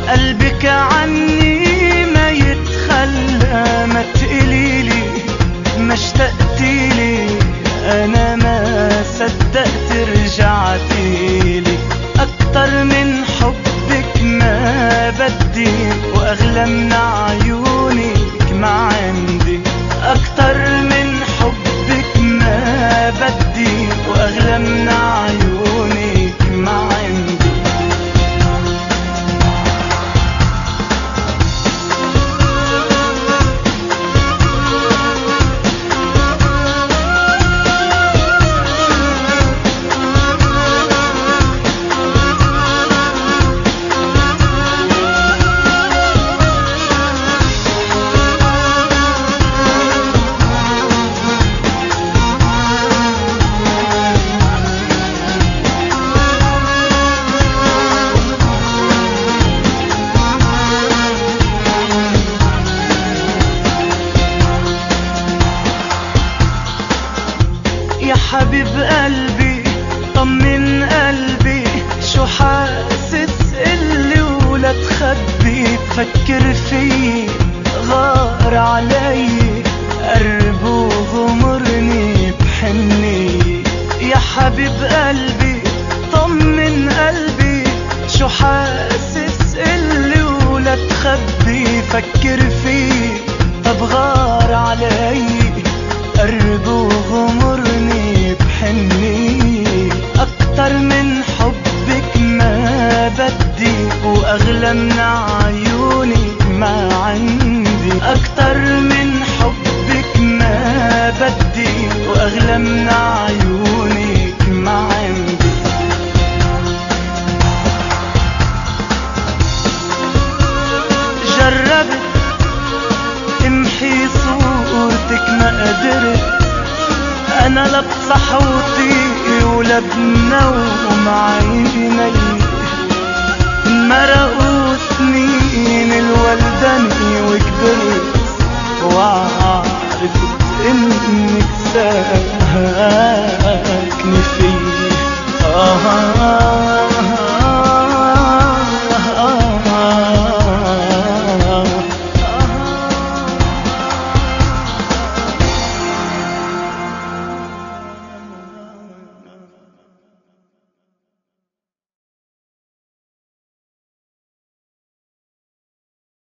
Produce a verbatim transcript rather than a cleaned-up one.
قلبك عني ما يتخلى، ما تقليلي ما اشتقتيلي، انا ما صدقت رجعتيلي. اكتر من حبك ما بدي، واغلى من عيونك ما عندي. اكتر من حبك ما بدي، واغلى من عيونك ما عندي. يا حبيب قلبي طمن قلبي، شو حاسس قلي ولا تخبي. تفكر في غار علي قرب وغمرني بحني. يا حبيب قلبي طمن قلبي، شو حاسس قلي ولا تخبي. فكر في طب غار علي قرب وغمرني بحني. اكتر من حبك ما بدي، واغلى من عيونك ما عندي. اكتر من حبك ما بدي، واغلى من عيونك ما عندي. جربت امحي صورتك ما قدرت، انا لا بصحوتي ولا بنوم عيني. مرقوا سنين الولدني وكبرت، وعرفت انك ساكت